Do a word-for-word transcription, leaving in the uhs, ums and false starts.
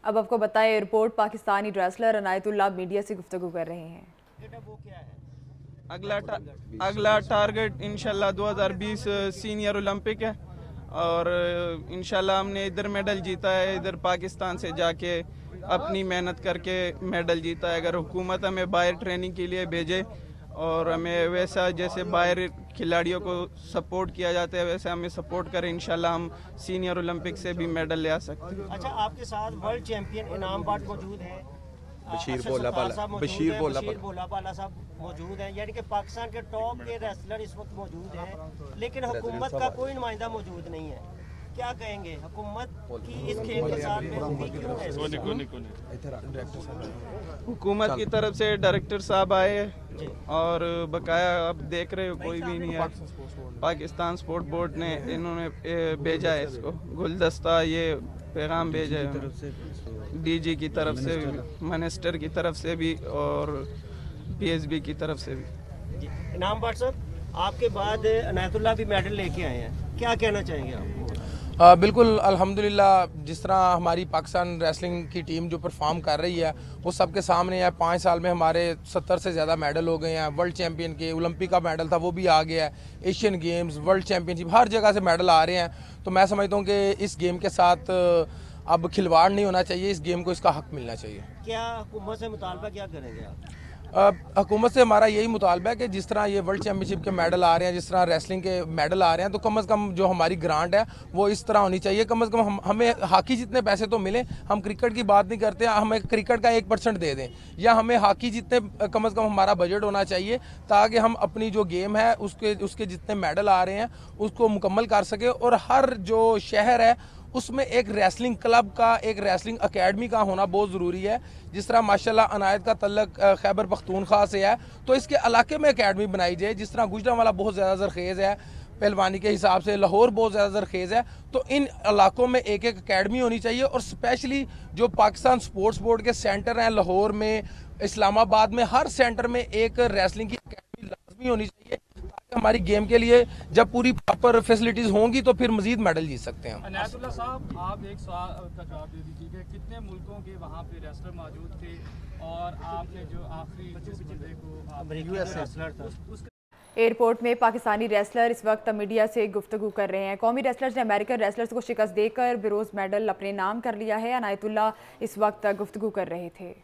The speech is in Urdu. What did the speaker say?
اب آپ کو بتائیں report Pakistani wrestler Inayatullah media سے گفتگو کر رہے ہیں۔ اگلا اگلا ٹارگٹ انشاءاللہ دو ہزار بیس سینئر اولمپک ہے اور انشاءاللہ ہم نے ادھر میڈل جیتا ہے، ادھر پاکستان سے جا کے اپنی محنت کر کے میڈل جیتا ہے۔ اگر حکومت ہمیں باہر ٹریننگ کے لیے بھیجے اور ہمیں ویسا جیسے باہر کھلاڑیوں کو سپورٹ کیا جاتا ہے ویسے ہمیں سپورٹ کریں، انشاءاللہ ہم سینئر اولمپک سے بھی میڈل لے آ سکتے ہیں۔ اچھا، آپ کے ساتھ ورلڈ چیمپئن انعام بٹ موجود ہیں، بشیر بولا بالا بشیر بولا بالا صاحب موجود ہیں، یعنی کہ پاکستان کے ٹاپ کے ریسلر اس وقت موجود ہیں، لیکن حکومت کا کوئی نمائندہ موجود نہیں ہے۔ کیا کہیں گے حکومت کی اس کھیل کے ساتھ میں ہوگی کیوں ہے؟ حکومت کی طرف سے ڈائریکٹر صاحب آئے اور بقایا اب دیکھ رہے ہو کوئی بھی نہیں ہے۔ پاکستان سپورٹ بورڈ نے انہوں نے بھیجا ہے اس کو گلدستہ، یہ پیغام بھیجا ہے ڈی جی کی طرف سے بھی، منسٹر کی طرف سے بھی اور پی ایس بی کی طرف سے بھی۔ انعام بٹ صاحب، آپ کے بعد عنایت اللہ بھی میڈل لے کے آئے ہیں، کیا کہنا چاہیں گے آپ؟ بالکل الحمدللہ، جس طرح ہماری پاکستان ریسلنگ کی ٹیم جو پرفارم کر رہی ہے وہ سب کے سامنے ہے۔ پانچ سال میں ہمارے ستر سے زیادہ میڈل ہو گئے ہیں، ورلڈ چیمپئن کے، اولمپک کا میڈل تھا وہ بھی آ گیا ہے، Asian Games, world championship, ہر جگہ سے میڈل آ رہے ہیں۔ تو میں سمجھتا ہوں کہ اس گیم کے ساتھ اب کھلواڑ نہیں ہونا چاہیے، اس گیم کو اس کا حق ملنا چاہیے۔ کیا حکومت سے مطالبہ کیا کریں گے آپ؟ حکومت سے ہمارا یہی مطالبہ ہے کہ جس طرح یہ ورلڈ چیمپئن شپ کے میڈل آ رہے ہیں، جس طرح ریسلنگ کے میڈل آ رہے ہیں، تو کم از کم جو ہماری گرانٹ ہے وہ اس طرح ہونی چاہیے۔ کم از کم ہم ہمیں ہاکی جتنے پیسے تو ملیں، ہم کرکٹ کی بات نہیں کرتے، ہمیں کرکٹ کا ایک پرسنٹ دے دیں، یا ہمیں ہاکی جتنے کم از کم ہمارا بجٹ ہونا چاہیے تاکہ ہم اپنی جو گیم ہے اس کے اس کے جتنے میڈل آ رہے ہیں اس کو مکمل کر سکیں، اور ہر جو شہر ہے اس میں ایک ریسلنگ کلب کا، ایک ریسلنگ اکیڈمی کا ہونا بہت ضروری ہے۔ جس طرح ماشاءاللہ عنایت کا تعلق خیبر پختونخوا سے ہے تو اس کے علاقے میں اکیڈمی بنائی جائے۔ جس طرح گجرانوالہ بہت زیادہ زرخیز ہے پہلوانی کے حساب سے، لاہور بہت زیادہ زرخیز ہے، تو ان علاقوں میں ایک ایک اکیڈمی ہونی چاہیے، اور اسپیشلی جو پاکستان سپورٹس بورڈ کے سینٹر ہیں لاہور میں، اسلام آباد میں، ہر سینٹر میں ایک ریسلنگ کی اکیڈمی لازمی ہونی چاہیے تاکہ ہماری گیم کے لیے جب پوری پراپر فیسلٹیز ہوں گی تو پھر مزید میڈل جیت سکتے ہیں۔ عنایت اللہ صاحب، آپ ایک سوال کا جواب دے دیجیے کہ کتنے ملکوں کے وہاں پہ ریسلر موجود تھے، اور آپ نے جو آخری جس بندے کو یو ایس ریسلر تھا۔ ایئرپورٹ میں پاکستانی ریسلر اس وقت میڈیا سے گفتگو کر رہے ہیں۔ قومی ریسلرز نے امریکن ریسلرز کو شکست دے کر بronze میڈل اپنے نام کر لیا ہے۔ عنایت اللہ اس وقت گفتگو کر رہے تھے۔